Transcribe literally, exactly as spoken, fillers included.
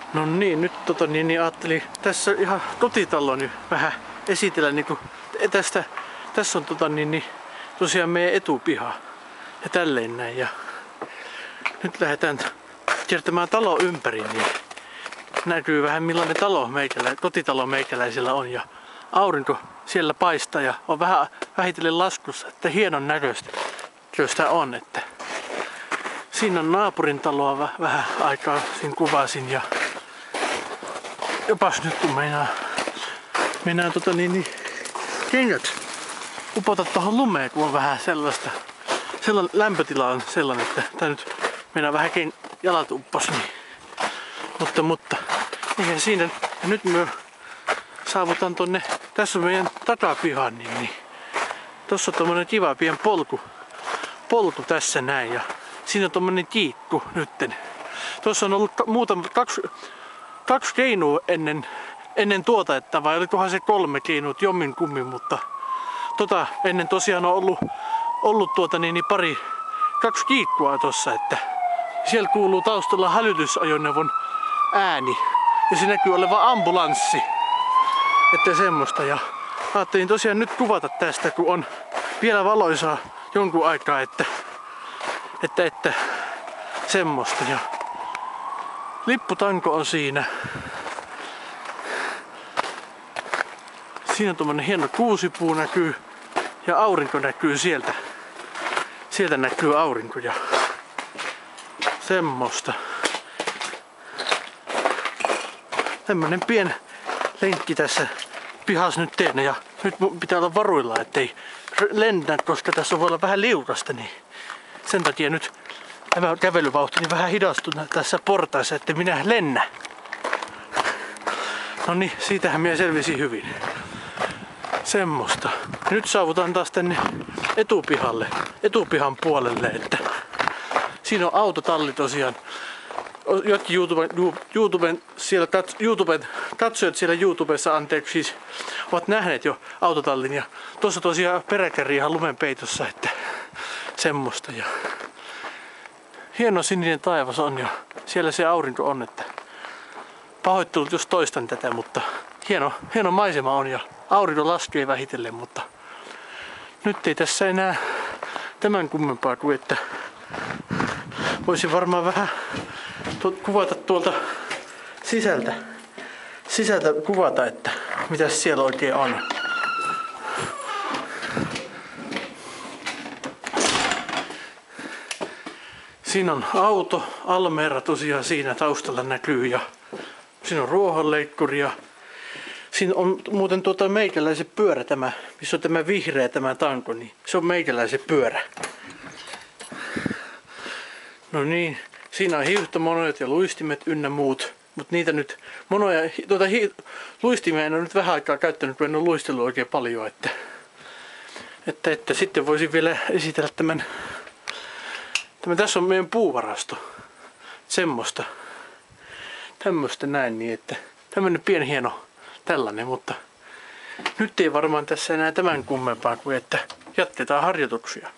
No niin, nyt tota niin, niin ajattelin tässä ihan kotitalo niin vähän esitellä niinku tästä. Tässä on tota niin, niin tosiaan meidän etupiha ja tälleen näin. Ja nyt lähdetään kiertämään talo ympäri, niin näkyy vähän millainen talo meikälä, kotitalo meikäläisillä on. Ja aurinko siellä paistaa ja on vähän vähitellen laskussa, että hienon näköistä on. Että siinä on naapurin taloa vähän aikaa siinä kuvasin ja jopas nyt kun meinaa, meinaa tota niin, niin kengät upota tuohon lumeen, kun on vähän sellaista. Sellainen lämpötila on sellainen, että tää nyt meinaa vähän ken, jalat uppos. Niin. Mutta, mutta eihän siinä. Ja nyt me saavutaan tonne, tässä on meidän takapihan, niin, niin tossa on tommonen kiva pien polku, polku tässä näin ja siinä on tommonen kiikku nytten. Tuossa on ollut muutama, kaksi, kaksi keinua ennen, ennen tuota, että vai olikohan se kolme keinut jommin kummin, mutta tota ennen tosiaan on ollut, ollut tuota niin, niin pari, kaksi kiikkua tossa, että siellä kuuluu taustalla hälytysajoneuvon ääni ja se näkyy olevan ambulanssi, että semmoista. Ja ajattelin tosiaan nyt kuvata tästä, kun on vielä valoisaa jonkun aikaa, että, että, että semmoista. Ja lipputanko on siinä. Siinä on tommonen hieno kuusipuu näkyy ja aurinko näkyy sieltä. Sieltä näkyy aurinko ja semmoista. Tämmönen pieni lenkki tässä pihassa nyt teen ja nyt pitää olla varuilla, ettei lennä, koska tässä voi olla vähän liukasta, niin sen takia nyt tämä kävelyvauhtini vähän hidastunut tässä portaissa, että minä lennä. No niin, siitähän minä selvisin hyvin. Semmoista. Nyt saavutaan taas tänne etupihalle, etupihan puolelle, että siinä on autotalli tosiaan. Jotkin YouTuben, YouTuben, siellä kats, YouTuben katsojat siellä YouTubessa, anteeksi, siis, ovat nähneet jo autotallin ja tuossa tosiaan peräkärri ihan lumen peitossa, että semmoista. Ja hieno sininen taivas on ja siellä se aurinko on, että pahoittelut jos toistan tätä, mutta hieno, hieno maisema on ja aurinko laskee vähitellen, mutta nyt ei tässä enää tämän kummempaa kuin että voisin varmaan vähän kuvata tuolta sisältä, sisältä kuvata, että mitä siellä oikein on. Siinä on auto, Almera tosiaan siinä taustalla näkyy ja siinä on ruohonleikkuri ja siinä on muuten tuota meikäläisen pyörä tämä, missä on tämä vihreä tämä tanko, niin se on meikäläisen pyörä. No niin. Siinä on hiihtomonot ja luistimet ynnä muut, mutta niitä nyt, monoja, tuota hi, luistimia en ole nyt vähän aikaa käyttänyt, kun en ole luistellut oikein paljon, että, että, että sitten voisin vielä esitellä tämän, tämän, tässä on meidän puuvarasto, semmoista, tämmöistä näin, niin että tämmönen pieni hieno tällainen, mutta nyt ei varmaan tässä enää tämän kummempaa kuin että jatketaan harjoituksia.